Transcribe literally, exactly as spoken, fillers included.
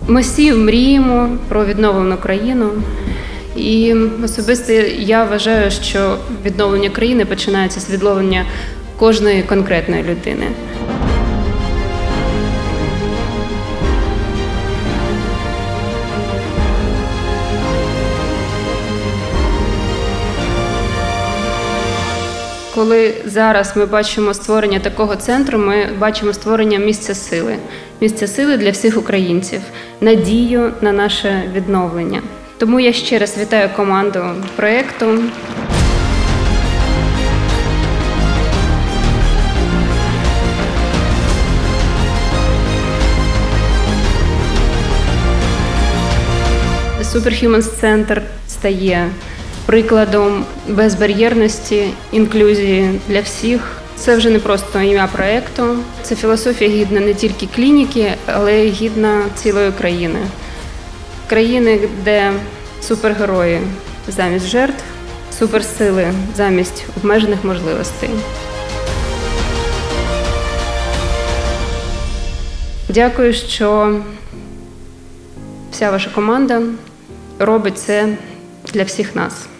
Ми всі мріємо про відновлену країну. І особисто я вважаю, що відновлення країни починається з відновлення кожної конкретної людини. Коли зараз ми бачимо створення такого центру, ми бачимо створення місця сили. Місця сили для всіх українців, надію на наше відновлення. Тому я ще раз вітаю команду проєкту. Superhumans Центр стає прикладом безбар'єрності, інклюзії для всіх. Це вже не просто ім'я проєкту, це філософія гідна не тільки клініки, але й гідна цілої країни. Країни, де супергерої замість жертв, суперсили замість обмежених можливостей. Дякую, що вся ваша команда робить це для всіх нас.